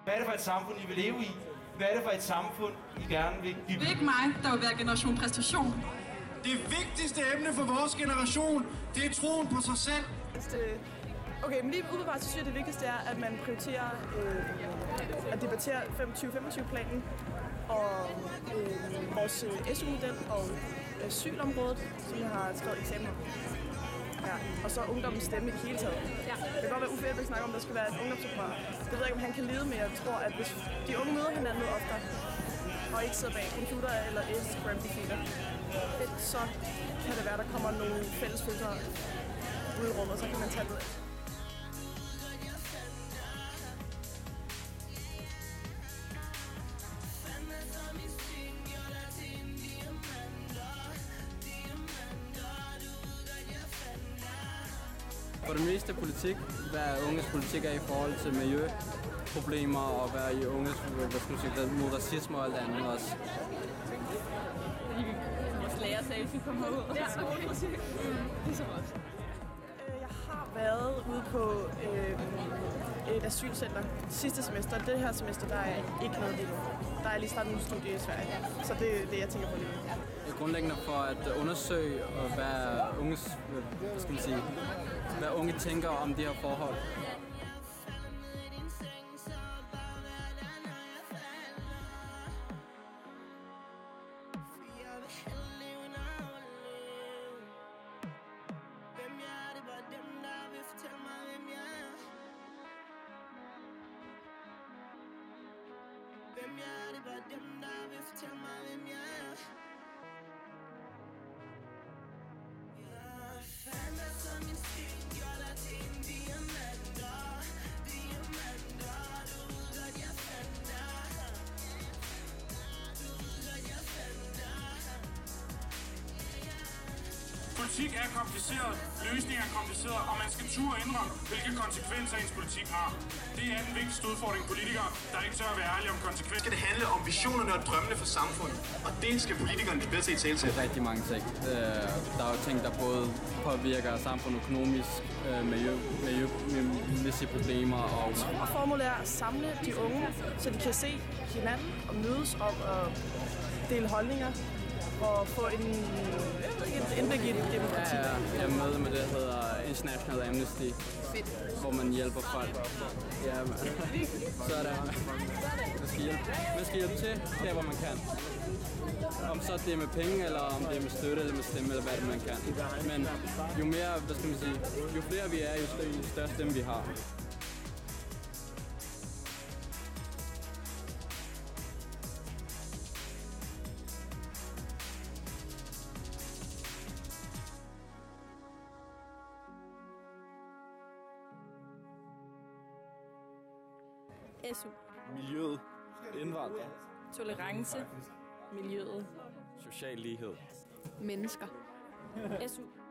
Hvad er det for et samfund, I vil leve i? Hvad er det for et samfund, I gerne vil give? Det er ikke mig, der vil være generation præstation. Det vigtigste emne for vores generation, det er troen på sig selv. Okay, men lige umiddelbart så synes jeg, det vigtigste er, at man prioriterer at debattere 25-25-planen og vores SU-model og asylområdet, som jeg har skrevet eksamen om. Ja, og så ungdommens stemme i det hele taget. Ja. Det kan godt være, Uffe Elbæk snakker om, at der skal være et ungdomsoprør. Det ved jeg ikke, om han kan lide, men jeg tror, at hvis de unge møder hinanden noget oftere, og ikke sidder bag computer eller Instagram-profiler, så kan det være, der kommer nogle fælles følelser ud i rummet, så kan man tage det. For det meste politik, hvad unges politik er i forhold til miljøproblemer og hvad i unges mod racisme og alt andet også. Vores lærer sagde, at vi kommer ud. Ja, præcis. Ligesom os. Jeg har været ude på et asylcenter sidste semester. Det her semester, der er ikke noget lige nu. Der er lige startet en studie i Sverige, så det er det, jeg tænker på lige nu. Det er grundlæggende for at undersøge, hvad unges, hvad unge tænker om de her forhold. Politik er kompliceret, løsninger er kompliceret, og man skal turde indrømme, hvilke konsekvenser ens politik har. Det er den vigtigste udfordring politikere, der ikke tør at være ærlige om konsekvenser. Skal det handle om visionerne og drømmene for samfundet, og det skal politikerne blive bedre til at tale til. Det er rigtig mange ting. Der er jo ting, der både påvirker samfundet økonomisk, miljømæssige problemer og... Formålet er at samle de unge, så de kan se hinanden og mødes op og dele holdninger. Og få et indblik i et demokrati. Ja, jeg er med det, der hedder International Amnesty, hvor man hjælper folk. Ja, sådan. Man skal hjælpe til der, hvor man kan. Om så det er med penge, eller om det er med støtte, eller med stemme, eller hvad det man kan. Men jo mere, jo flere vi er, jo større stemme vi har. SU. Miljøet. Indvandring. Tolerance. Miljøet. Social lighed. Mennesker. SU.